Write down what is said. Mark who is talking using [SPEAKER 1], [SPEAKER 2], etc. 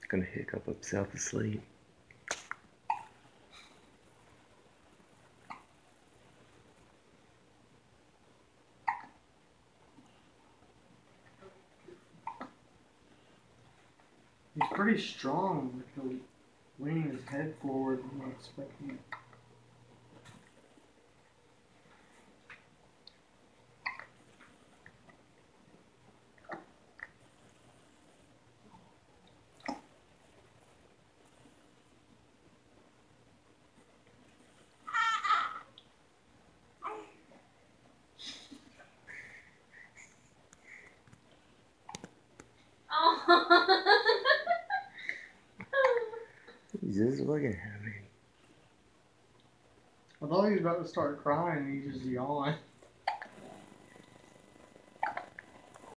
[SPEAKER 1] Gonna hiccup himself asleep.
[SPEAKER 2] He's pretty strong. Like he'll lean his head forward and not expecting it.
[SPEAKER 1] He's just looking at me.
[SPEAKER 2] I thought he was about to start crying and he just yawned.